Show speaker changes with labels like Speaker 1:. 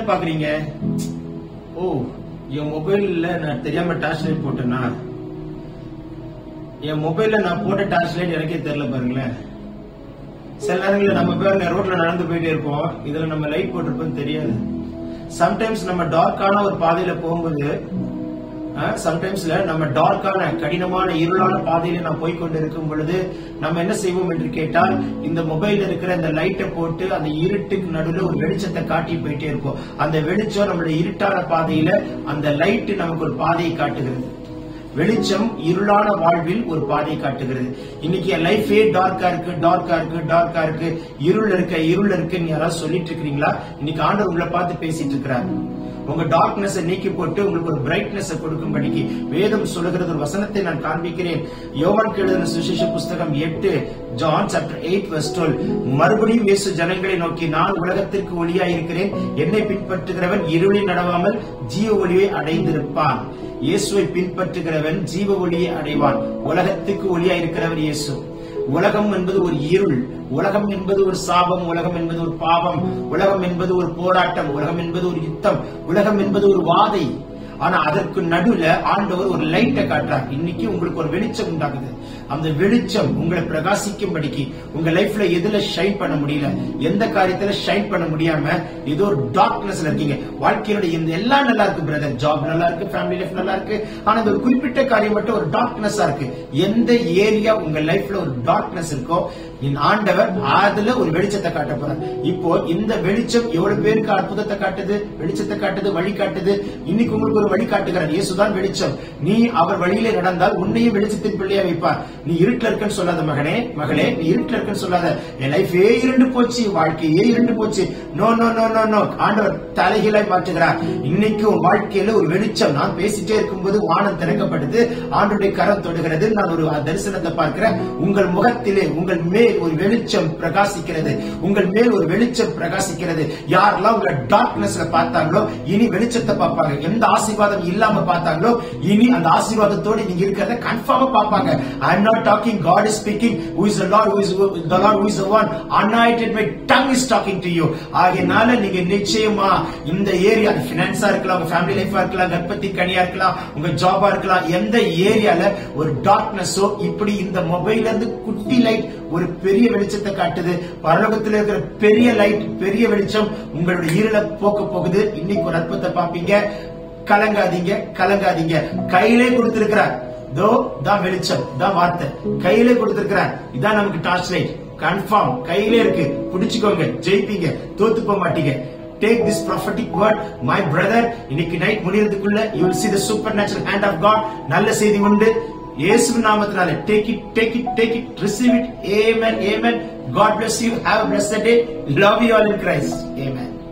Speaker 1: பாக்குறீங்க? ஓ, என் மொபைல்ல நான் தெரியாம டார்ச் லைட் போட்டேனா? என் மொபைல்ல நான் போட்ட டார்ச் லைட் எனக்கே தெரியல பாருங்களேன். சில நேரங்களில் நம்ம பேருங்க ரோட்ல நடந்து போயிட்டே இருப்போம், இதுல நம்ம லைட் போட்டிருப்போம் தெரியாது. சம்டைம்ஸ் நம்ம டார்க்கான ஒரு பாதையில போகும்போது, சம்டைம்ஸ்ல நம்ம டார்க்கான கடினமான இருளான பாதையில நான் போய்கொண்டு இருக்கும் பொழுது நம்ம என்ன செய்வோம் என்று கேட்டால், இந்த மொபைல்ல இருக்கிற இந்த லைட்டை போட்டு அந்த இருட்டுக்கு நடுவில் ஒரு வெளிச்சத்தை காட்டி போயிட்டே இருப்போம். அந்த வெளிச்சம் நம்மளுடைய இருட்டான பாதையில அந்த லைட் நமக்கு ஒரு பாதையை காட்டுகிறது. வெளிச்சம் இருளான வாழ்வில் ஒரு பாதையை காட்டுகிறது. இன்னைக்கு என் லைஃபே டார்க்கா இருக்கு, டார்க்கா இருக்கு, டார்க்கா இருக்கு, இருள் இருக்குன்னு யாராவது சொல்லிட்டு இருக்கிறீங்களா? இன்னைக்கு ஆண்டவர் உங்களை பார்த்து பேசிட்டு இருக்கிறார். உங்க டார்க்னஸ் நீக்கி போட்டு உங்களுக்கு ஒரு பிரைட்னஸ் கொடுக்கும்படிக்கு வேதம் சொல்லுகிறது. ஒரு வசனத்தை நான் காண்பிக்கிறேன். யோவான் எழுதின சுவிசேஷ புஸ்தகம் 8 John chapter 8 verse 12. மறுபடியும் இயேசு ஜனங்களை நோக்கி, நான் உலகத்திற்கு ஒளியாய் இருக்கிறேன், என்னை பின்பற்றுகிறவன் இருளில் நடவாமல் ஜீவ ஒளியை அடைந்திருப்பான். இயேசுவை பின்பற்றுகிறவன் ஜீவ ஒளியை அடைவான். உலகத்துக்கு ஒளியாய் இருக்கிறவர் இயேசு. உலகம் என்பது ஒரு இருள், உலகம் என்பது ஒரு சாபம், உலகம் என்பது ஒரு பாவம், உலகம் என்பது ஒரு போராட்டம், உலகம் என்பது ஒரு யுத்தம், உலகம் என்பது ஒரு வாதை. ஆனா அதற்கு நடுவுல ஆண்டவர் ஒரு லைட்டை காட்டுறார். இன்னைக்கு உங்களுக்கு ஒரு வெளிச்சம் உண்டாகுது. அந்த வெளிச்சம் உங்களை பிரகாசிக்கும்படிக்கு உங்க லைஃப்ல எதுல ஷைன் பண்ண முடியல, எந்த காரியத்துல ஷைன் பண்ண முடியாம ஏதோ ஒரு டார்க்னஸ்ல இருக்கீங்க. வாழ்க்கையோட இந்த எல்லாம் நல்லா இருக்கு பிரதர், ஜாப் நல்லா இருக்கு, ஃபேமிலி லைஃப் நல்லா இருக்கு, ஆனா ஒரு குறிப்பிட்ட காரியம் மட்டும் ஒரு டார்க்னஸா இருக்கு. எந்த ஏரியா உங்க லைஃப்ல ஒரு டார்க்னஸ் இருக்கோ, ஆண்டவர் அதுல ஒரு வெளிச்சத்தை காட்ட போறார். இப்போ இந்த வெளிச்சம் எவ்வளவு பேருக்கு அற்புதத்தை காட்டுது, வெளிச்சத்தை காட்டுது, வழி காட்டுது. இன்னைக்கு உங்களுக்கு ஒரு வழி காட்டுகிறார். இயேசுதான் வெளிச்சம். நீ அவர் வழியிலே நடந்தால் உன்னையும் வெளிச்சத்தின் பிள்ளையா வைப்பார். நீ இருட்டுல இருக்கன்னு சொல்லாத மகனே, மகளே, நீ இருட்டுல இருக்கன்னு சொல்லாத. என் லைஃபே இருண்டு போச்சு, வாழ்க்கையே இருண்டு போச்சு. No no no no no. ஆண்டவர் தலைகீழாய் மாற்றுகிறார். இன்னைக்கு உன் வாழ்க்கையில ஒரு வெளிச்சம். நான் பேசிட்டே இருக்கும்போது வானம் திறக்கப்படுது, ஆண்டவருடைய கரம் தொடுகிறது. நான் ஒரு தரிசனத்தை பார்க்கிறேன். உங்கள் முகத்திலே, உங்கள் மேல் ஒரு வெளிச்சம் பிரகாசிக்கிறது. உங்கள் மேல் ஒரு வெளிச்சம் பிரகாசிக்கிறது. யாரெல்லாம் உங்களை டார்க்னஸ்ல பார்த்தாங்களோ இனி வெளிச்சத்தை பார்ப்பாங்க. எந்த ஆசீர்வாதம் இல்லாம பார்த்தாங்களோ இனி அந்த ஆசீர்வாதத்தோடு நீங்க இருக்கிறத கன்ஃபார்மா பார்ப்பாங்க. I am not talking, God is speaking. Who is the Lord? Who is the one anointed? My tongue is talking to you. ஆகையால நீங்க நிச்சயமா இந்த ஏரியா, ஃபினான்ஸா இருக்கலாம், உங்க ஃபேமிலி லைஃபா இருக்கலாம், கர்ப்பத்தி கனியா இருக்கலாம், உங்க ஜாபா இருக்கலாம், எந்த ஏரியால ஒரு டார்க்னஸோ இப்படி இந்த மொபைல்ல இருந்து குட்டி லைட் ஒரு பெரிய வெளிச்சத்தை காட்டுது. பரலோகத்தில் இருக்கிற பெரிய லைட், பெரிய வெளிச்சம் உங்களுடைய இருளை போக்க போகுது. இன்னைக்கு ஒரு அற்புதத்தை பார்ப்பீங்க. கலங்காதீங்க, கலங்காதீங்க. கையிலே கொடுத்திருக்கிறார். தோ தான் வெளிச்சம், தான் வார்த்தை கையிலே கொடுத்திருக்கிறார். இதான் நமக்கு டார்ச் லைட். கன்ஃபார்ம் கையிலே இருக்கு. பிடிச்சுக்கோங்க, ஜெயிப்பீங்க, தோத்து போக மாட்டீங்க. Take this prophetic word, my brother. இன்னைக்கு நைட் முடியறதுக்குள்ள you will see the supernatural hand of God. நல்ல செய்தி உண்டு. இயேசுவின் நாமத்தினாலே take it, receive it. Amen, amen. God bless you. Have a blessed day. Love you all in Christ. Amen.